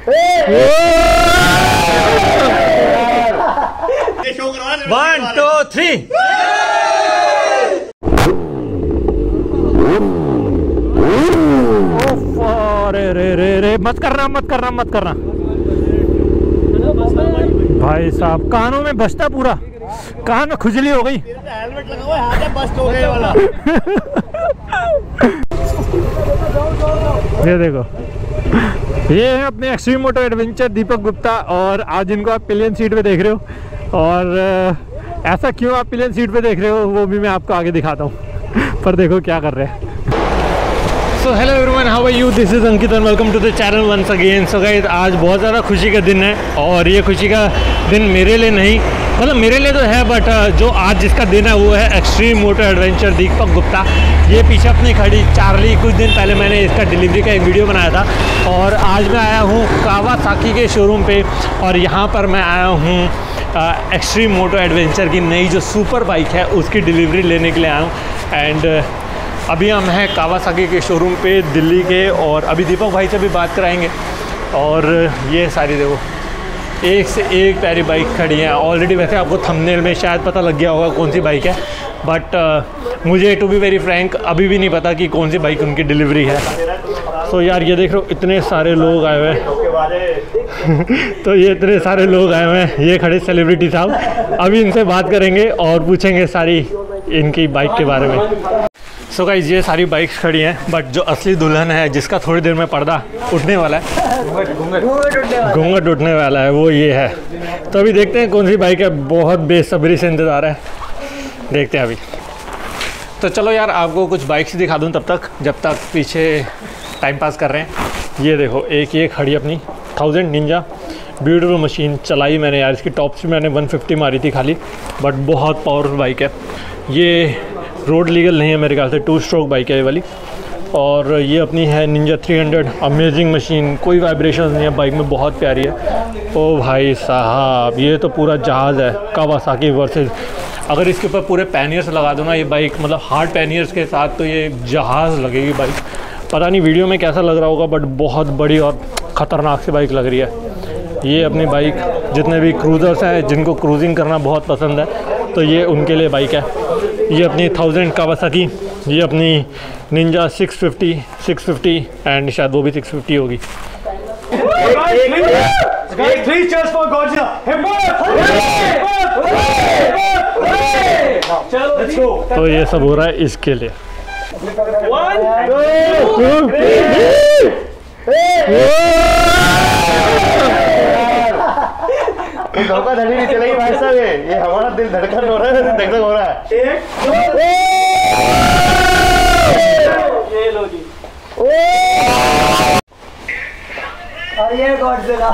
1 2 3 रे मत करना भाई साहब, कानों में बजता, पूरा कान में खुजली हो गई। हेलमेट लगा हुआ है, बस्ट हो गया वाला। ये देखो, ये है अपने extreme moto adventure Deepak Gupta, और आज इनको आप पिलियन सीट पे देख रहे हो। और ऐसा क्यों आप पिलियन सीट पे देख रहे हो वो भी मैं आपको आगे दिखाता हूँ। पर देखो क्या कर रहे हैं। So hello everyone, how are you, this is Ankit and welcome to the channel once again. So guys, आज बहुत ज़्यादा खुशी का दिन है, और ये खुशी का दिन मेरे लिए नहीं, मतलब मेरे लिए तो है, बट जो आज जिसका दिन है वो है extreme moto adventure Deepak Gupta. ये पीछे अपनी खड़ी चार्ली, कुछ दिन पहले मैंने इसका डिलीवरी का एक वीडियो बनाया था, और आज मैं आया हूँ कावासाकी के शोरूम पे, और यहाँ पर मैं आया हूँ एक्सट्रीम मोटो एडवेंचर की नई जो सुपर बाइक है उसकी डिलीवरी लेने के लिए आया हूँ। एंड अभी हम हैं कावासाकी के शोरूम पे दिल्ली के, और अभी दीपक भाई से भी बात कराएंगे। और ये सारी देखो, एक से एक प्यारी बाइक खड़ी हैं ऑलरेडी। वैसे आपको थंबनेल में शायद पता लग गया होगा कौन सी बाइक है, बट मुझे टू बी वेरी फ्रैंक अभी भी नहीं पता कि कौन सी बाइक उनकी डिलीवरी है। सो यार ये देख लो, इतने सारे लोग आए हुए हैं। तो ये इतने सारे लोग आए हुए हैं, ये खड़े सेलिब्रिटी साहब। अभी इनसे बात करेंगे और पूछेंगे सारी इनकी बाइक के बारे में। सो गाइस, ये सारी बाइक्स खड़ी हैं, बट जो असली दुल्हन है जिसका थोड़ी देर में पर्दा उठने वाला है, घूंघट उठने वाला है, वो ये है। तो अभी देखते हैं कौन सी बाइक है, बहुत बेसब्री से इंतज़ार है, देखते हैं अभी। तो चलो यार, आपको कुछ बाइक्स दिखा दूँ तब तक, जब तक पीछे टाइम पास कर रहे हैं। ये देखो, एक ये खड़ी अपनी 1000 निंजा, ब्यूटीफुल मशीन। चलाई मैंने यार, इसकी टॉप से मैंने 150 मारी थी खाली, बट बहुत पावरफुल बाइक है। ये रोड लीगल नहीं है मेरे ख्याल से, 2 स्ट्रोक बाइक है ये वाली। और ये अपनी है निंजा 300, अमेजिंग मशीन, कोई वाइब्रेशन नहीं है बाइक में, बहुत प्यारी है। ओ भाई साहब, ये तो पूरा जहाज़ है कावासाकी वर्सेस। अगर इसके ऊपर पूरे पैनियर्स लगा दो ना ये बाइक, मतलब हार्ड पैनियर्स के साथ, तो ये जहाज़ लगेगी बाइक। पता नहीं वीडियो में कैसा लग रहा होगा, बट बहुत बड़ी और ख़तरनाक सी बाइक लग रही है ये अपनी बाइक। जितने भी क्रूज़र्स हैं जिनको क्रूजिंग करना बहुत पसंद है, तो ये उनके लिए बाइक है। ये अपनी 1000 कावासाकी, ये अपनी निंजा 650 एंड शायद वो भी 650 होगी। तो ये सब हो रहा है इसके लिए। धोखाधड़ी नहीं चलेगी भाई साहब, ये हमारा दिल धड़कन हो रहा है, धक धक हो रहा है। ये लो जी। और ये गॉडजिला।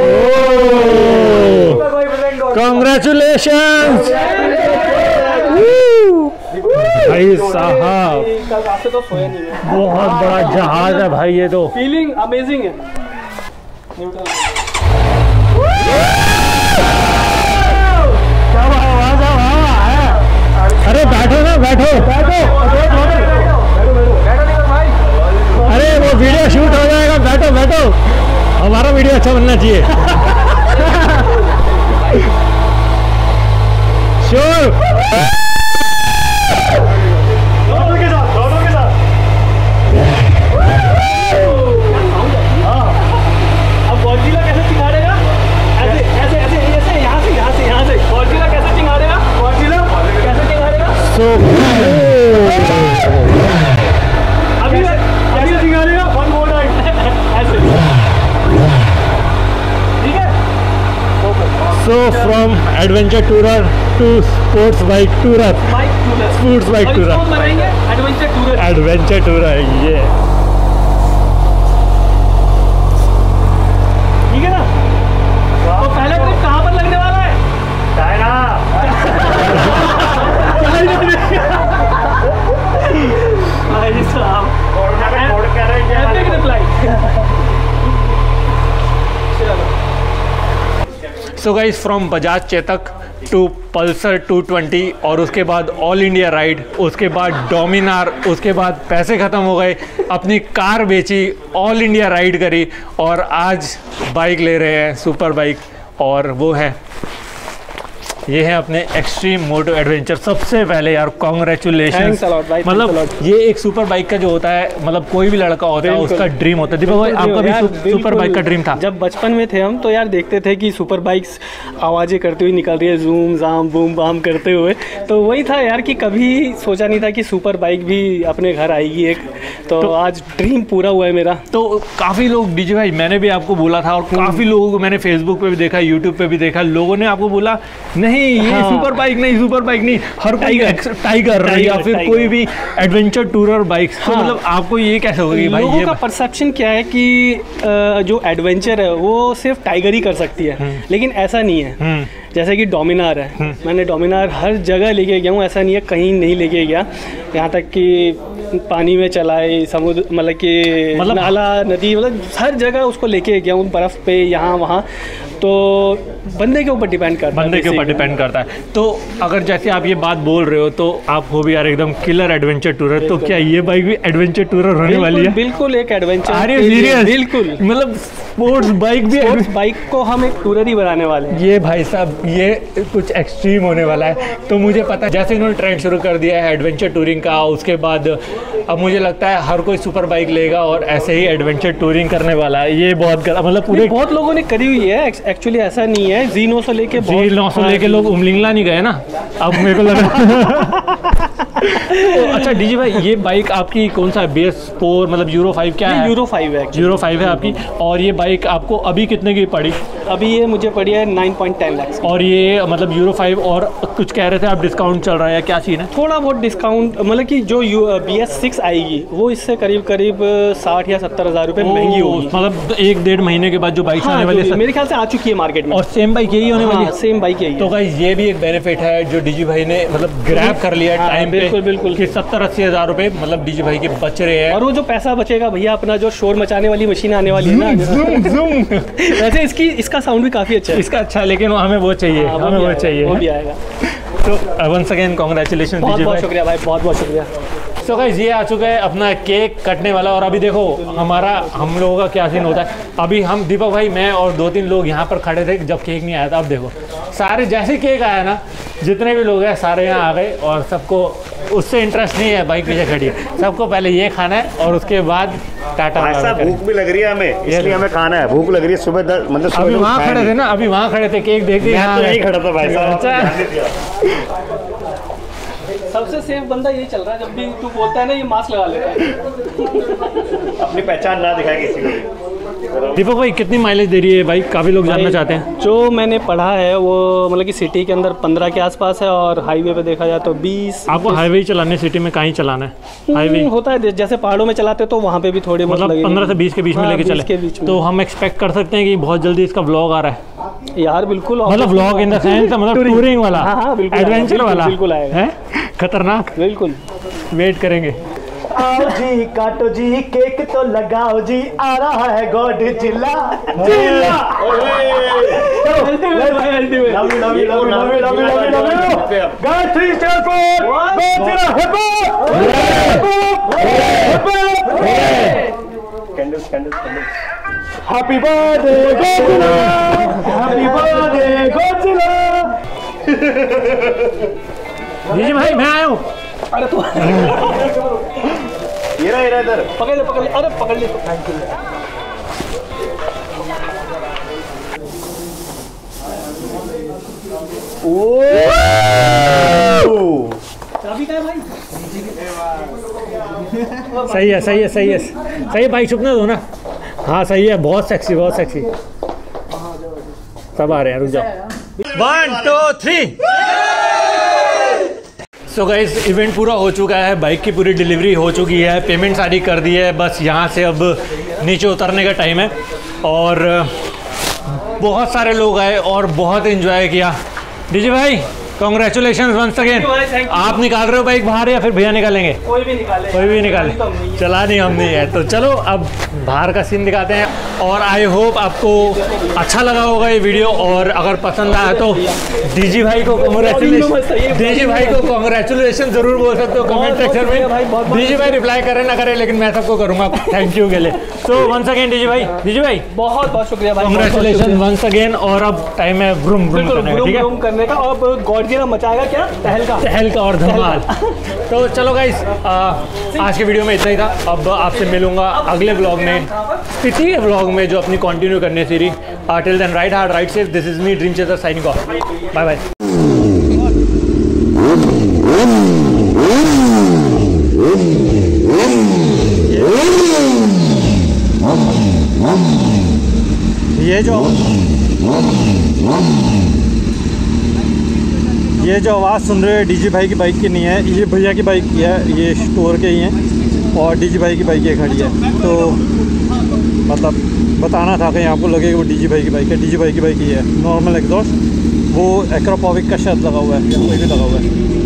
कांग्रेचुलेशंस भाई साहब, तो सोया नहीं है। बहुत बड़ा जहाज है भाई ये तो। फीलिंग अमेजिंग है। अरे बैठो ना, बैठो। अरे वो वीडियो शूट हो जाएगा, बैठो। हमारा वीडियो अच्छा बनना चाहिए। श्योर। दोनों के साथ। अब गॉडजिला कैसे चिंगाड़ेगा? ऐसे यहाँ से गॉडजिला कैसे चिंगाड़ेगा? अभी चिंगाड़ेगा। वन मोर टाइम ऐसे, ठीक है। So from adventure tourer to sports bike tourer, sports bike tourer, adventure tourer, ये ठीक है ना। तो पहला ट्रिप कहाँ पर लगने वाला है? China. So guys from Bajaj Chetak to Pulsar 220 और उसके बाद ऑल इंडिया राइड, उसके बाद डोमिनार, उसके बाद पैसे ख़त्म हो गए, अपनी कार बेची, ऑल इंडिया राइड करी और आज बाइक ले रहे हैं सुपर बाइक, और वो है ये है अपने एक्सट्रीम मोटो एडवेंचर। सबसे पहले यार कॉन्ग्रेचुलेशन, मतलब ये एक सुपर बाइक का जो होता है, मतलब कोई भी लड़का होता है उसका ड्रीम होता है। दीपक भाई आपका भी सुपर बाइक का ड्रीम था? जब बचपन में थे हम तो यार देखते थे कि सुपर बाइक्स आवाज़ें करती हुई निकल रही है, जूम जाम बूम बाम करते हुए, तो वही था यार कि कभी सोचा नहीं था कि सुपर बाइक भी अपने घर आएगी एक, तो आज ड्रीम पूरा हुआ है मेरा। तो काफ़ी लोग डीजे भाई मैंने भी आपको बोला था और काफ़ी लोगों को मैंने फेसबुक पे भी देखा, यूट्यूब पे भी देखा, लोगों ने आपको बोला नहीं ये सुपर बाइक नहीं, सुपर बाइक नहीं, हर कोई टाइगर या फिर कोई भी एडवेंचर टूरर बाइक। तो मतलब आपको ये कैसे होगा कि भाई लोगों ये का परसेप्शन क्या है कि जो एडवेंचर है वो सिर्फ टाइगर ही कर सकती है, लेकिन ऐसा नहीं है। जैसे कि डोमिनार है, मैंने डोमिनार हर जगह लेके गया हूँ, ऐसा नहीं है कहीं नहीं लेके गया, यहाँ तक कि पानी में चलाए, समुद्र मतलब कि नाला नदी, मतलब हर जगह उसको लेके गया हूँ, बर्फ़ पे यहाँ वहाँ। तो बंदे के ऊपर डिपेंड करता है, बंदे के ऊपर डिपेंड करता है। तो अगर जैसे आप ये बात बोल रहे हो तो आप हो भी यार एकदम किलर एडवेंचर टूरर, तो क्या ये बाइक भी एडवेंचर टूरर होने वाली है? बिल्कुल एक एडवेंचर। अरे सीरियस? बिल्कुल, मतलब स्पोर्ट्स बाइक भी, स्पोर्ट्स बाइक को हम एक टूरर ही बनाने वाले हैं। ये भाई साहब ये कुछ एक्सट्रीम होने वाला है। तो मुझे पता है जैसे इन्होंने ट्रेंड शुरू कर दिया है एडवेंचर टूरिंग का, उसके बाद अब मुझे लगता है हर कोई सुपर बाइक लेगा और ऐसे ही एडवेंचर टूरिंग करने वाला है। ये बहुत मतलब पूरे बहुत लोगों ने करी हुई है, एक्चुअली ऐसा नहीं है। Z900 लेके Z900 लेके लोग उमलिंगला नहीं गए ना, अब मेरे को लगा। तो अच्छा डीजी भाई ये बाइक आपकी कौन सा है? BS4 मतलब यूरो 5 क्या है? यूरो 5 है, यूरो 5 है आपकी। और ये बाइक आपको अभी कितने की पड़ी? अभी ये मुझे पड़ी है 9.10 लाख। और ये मतलब यूरो 5 और कुछ कह रहे थे आप डिस्काउंट चल रहा है या क्या सीन है? थोड़ा बहुत डिस्काउंट, मतलब कि जो BS6 आएगी वो इससे करीब 60 या 70 हज़ार रुपये महंगी होगी। मतलब 1-1.5 महीने के बाद जो बाइक आने वाली है मेरे ख्याल से आ चुकी है मार्केट में। और सेम बाइक यही होने वाली है? सेम बाइक यही है। तो गाइस ये भी एक बेनिफिट है जो डीजी भाई ने मतलब ग्रैब कर लिया टाइम पे, बिल्कुल कि 70-80 हज़ार रुपये मतलब डीजी भाई के बच रहे हैं। और वो जो पैसा बचेगा भैया, अपना जो शोर मचाने वाली मशीन आने वाली है ना, वैसे इसका साउंड भी काफ़ी अच्छा है। इसका अच्छा है, लेकिन हमें वो चाहिए, हमें वो चाहिए, वो भी आएगा। तो वंस अगेन कांग्रेचुलेशन बहुत बहुत शुक्रिया भाई, बहुत बहुत शुक्रिया। सो गाइस ये आ चुका है अपना केक कटने वाला। और अभी देखो हम लोगों का क्या सीन होता है। अभी हम दीपक भाई, मैं और 2-3 लोग यहाँ पर खड़े थे जब केक नहीं आया था। अब देखो सारे जैसे केक आया ना, जितने भी लोग हैं सारे यहाँ आ गए और सबको उससे इंटरेस्ट नहीं है, बाइक पीछे खड़ी है, सबको पहले ये खाना है और उसके बाद टाटा। ऐसा भूख भी लग रही है हमें, इसलिए हमें खाना है, भूख लग रही है। सुबह मतलब अभी वहाँ खड़े थे ना, अभी वहाँ खड़े थे, केक देख दिया, तो यही खड़ा था भाई साहब। सबसे सेफ बंदा यही चल रहा है, जब भी तू बोलता है ना ये मास्क लगा लेता है, अपनी पहचान ना दिखाए किसी को। दीपक भाई कितनी माइलेज दे रही है बाइक? काफ़ी लोग जानना चाहते हैं। जो मैंने पढ़ा है वो मतलब कि सिटी के अंदर 15 के आसपास है, और हाईवे पे देखा जाए तो 20। आपको हाईवे ही चलाने, सिटी में कहीं चलाना है? हाईवे होता है, जैसे पहाड़ों में चलाते तो वहाँ पे भी थोड़े मतलब 15 से 20 के बीच में लेके चले, तो हम एक्सपेक्ट कर सकते हैं कि बहुत जल्दी इसका व्लॉग आ रहा है यार? बिल्कुल, मतलब व्लॉग इन द सेंस मतलब टूरिंग वाला, एडवेंचर वाला, बिल्कुल आएगा है खतरनाक। बिल्कुल वेट करेंगे। आओ जी काटो जी केक तो लगाओ जी, आ रहा है Godzilla happy birthday Godzilla, happy birthday Godzilla. जी भाई मैं आया हूँ। अरे तू ये रहा इधर, पकड़ ले, अरे पकड़ ले। चाबी कहाँ है भाई? सही है, सही है, सही है, सही है भाई, चुपने दो ना। हाँ सही है, बहुत सेक्सी, बहुत सेक्सी। सब आ रहे हैं, रुक जाओ। 1 2 3। सो गाइस इवेंट पूरा हो चुका है, बाइक की पूरी डिलीवरी हो चुकी है, पेमेंट सारी कर दी है, बस यहाँ से अब नीचे उतरने का टाइम है। और बहुत सारे लोग आए और बहुत एंजॉय किया। डीजे भाई congratulation once again. thank you। आप निकाल रहे हो बाइक बाहर या फिर भैया निकालेंगे? कोई भी निकाले, कोई भी निकाले, चला नहीं हम नहीं है। तो चलो अब बाहर का सीन दिखाते हैं और आई होप आपको अच्छा लगा होगा ये वीडियो, और अगर पसंद आया तो डीजी भाई को कॉन्ग्रेचुलेशन, डीजी भाई को कॉन्ग्रेचुलेशन जरूर बोल सकते हो कमेंट सेक्शन में। डीजी भाई रिप्लाई करे ना करे लेकिन मैं सबको करूंगा थैंक यू के लिए। तो वंस अगेन डीजी भाई बहुत बहुत शुक्रिया भाई, कॉन्ग्रेचुलेशन वंस अगेन। और अब टाइम है ब्रूम ब्रूम करने का, ठीक है? करने का। अब गॉडजिला मचाएगा क्या, टहल का और धमाल। तो चलो गाइस, आज के वीडियो में इतना ही था। अब आपसे मिलूंगा अगले ब्लॉग में, स्थिति के ब्लॉग में जो अपनी कंटिन्यू करने series. Till then ride hard ride safe, this is me dream chaser signing off, bye bye. ये जो आवाज़ सुन रहे हो डीजी भाई की बाइक की नहीं है, ये भैया की बाइक की है, ये स्टोर के ही हैं और डीजी भाई की बाइक ये खड़ी है। तो मतलब बताना था कहीं आपको लगे कि वो डीजी भाई की बाइक है, डीजी भाई की बाइक ही है। नॉर्मल एग्जॉस्ट, वो एक्रोपोविक का शायद लगा हुआ है या कोई भी लगा हुआ है।